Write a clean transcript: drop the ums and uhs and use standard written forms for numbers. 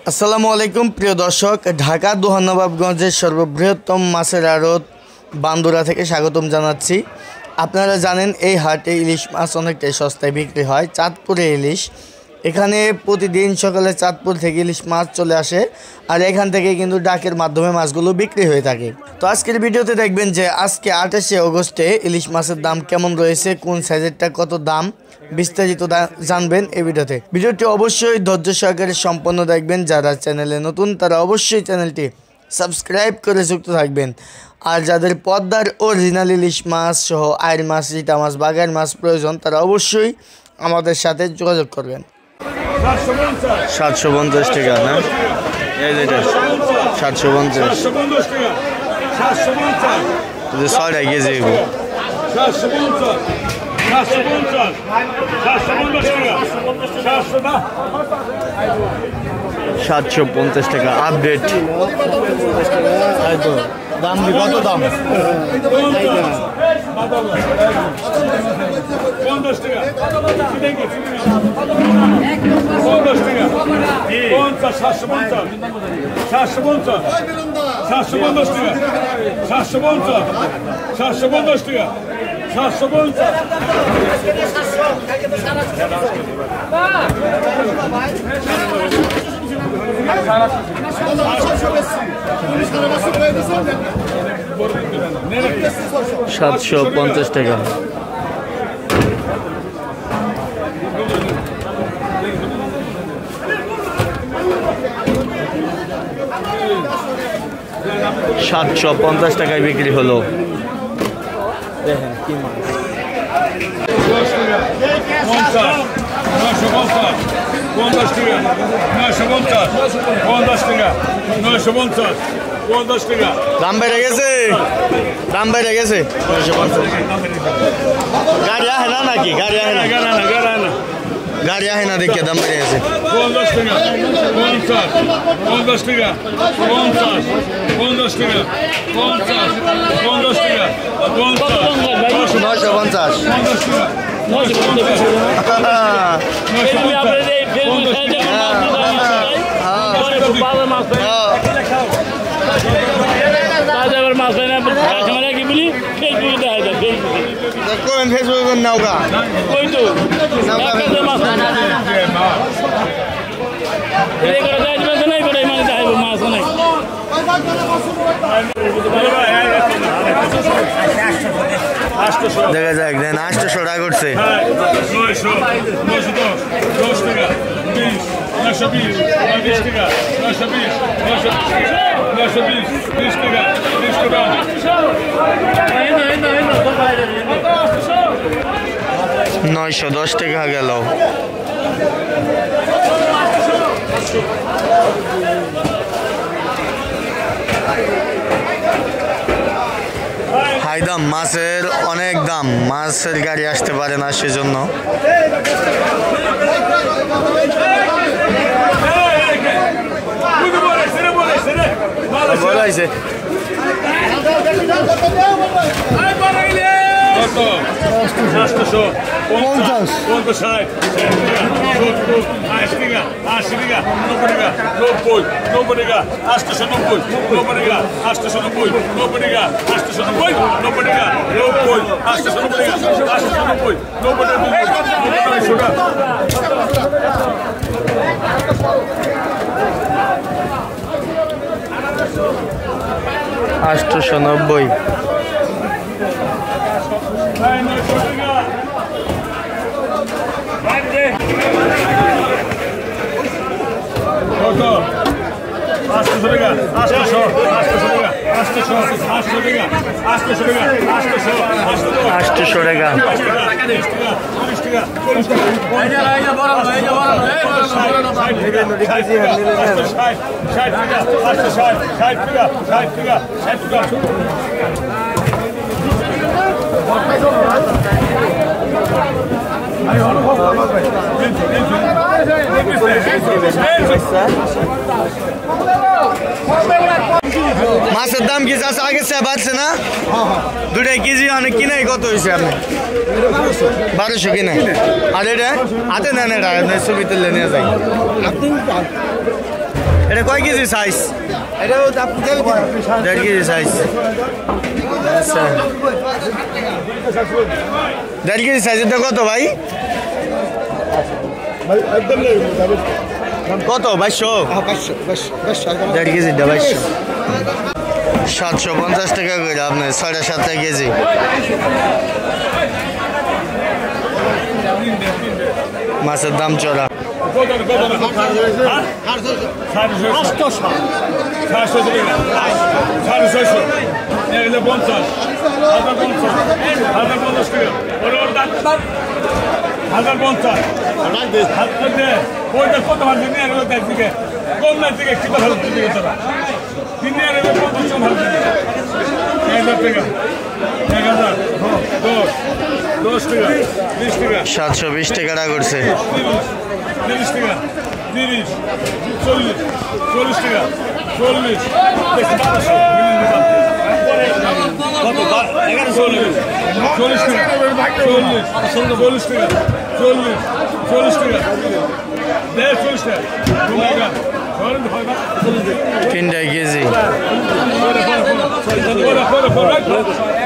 আসসালামু আলাইকুম প্রিয় দর্শক, ঢাকা দোহানবাবগঞ্জের সর্ববৃহত্তম মাছের আড়ত বান্দুরা থেকে স্বাগতম জানাচ্ছি। আপনারা জানেন এই হাটে ইলিশ মাছ অনেকটাই সস্তায় বিক্রি হয়। চাঁদপুরে ইলিশ, এখানে প্রতিদিন সকালে চাঁদপুর থেকে ইলিশ মাছ চলে আসে আর এখান থেকে কিন্তু ডাকের মাধ্যমে মাছগুলো বিক্রি হয়ে থাকে। তো আজকের ভিডিওতে দেখবেন যে আজকে 28শে অগস্টে ইলিশ মাছের দাম কেমন রয়েছে, কোন সাইজেরটা কত দাম, বিস্তারিত জানবেন এই ভিডিওতে। ভিডিওটি অবশ্যই ধৈর্য সহকারে সম্পন্ন দেখবেন। যারা চ্যানেলে নতুন তারা অবশ্যই চ্যানেলটি সাবস্ক্রাইব করে যুক্ত থাকবেন। আর যাদের পদ্মার অরিজিনাল ইলিশ মাছ সহ আইড় মাছ, রিটা মাছ, বাগার মাছ প্রয়োজন তারা অবশ্যই আমাদের সাথে যোগাযোগ করবেন। 750 টাকা না, এই যেটা 750 ছয়টা কেজি 750 টাকা আপডেট। দাম কত দাম? 50 টাকা 750 টাকা। $750 টাকায় বিক্রি হলো। দেখেন কি মাছ। 50 টাকা দাম বেড়ে গেছে, দাম বেড়ে গেছে। গাড়ি আহে না নাকি? গাড়ি আহে না, গাড়ি আহে না দেখে দাম বেড়ে গেছে। 50 টাকা 50 টাকা 50 50 টাকা 50 50 টাকা 950 ফেসবুক নৌকা দেখা যাক। দেন 800 টাকা করছে। 900 910 টাকা 20 920 টাকা 920 30 টাকা 30 টাকা 910 টাকা গেল। হাই দাম মাছের, অনেক দাম। মাছের গাড়ি আসতে পারে না সেজন্য। বলাইছে $890। মাছের দাম কি চাষ আগে চেয়ে বাড়ছে না? দুটাই কেজি অনেক কিনাই কত হয়েছে আপনি? 1200 কিনে। আর এটা হাতে নেন, এটা ছবি তুললে নিয়ে যাই। এটা কয় কেজি সাইজ? এটা 1.5 কেজি সাইজ। আচ্ছা 1.5 কেজি সাইজেরটা কত ভাই? কত 2200? 1.5 কেজিটা 2200। 750 টাকা করে আপনার 7.5 কেজি। মাছের দাম চড়া। সাতশো 20 টাকা করছে। 30 টাকা 30 40 40 টাকা 40 কত 1140 40 টাকা 40 40 টাকা 40 40 টাকা 40 টাকা 3 কেজি।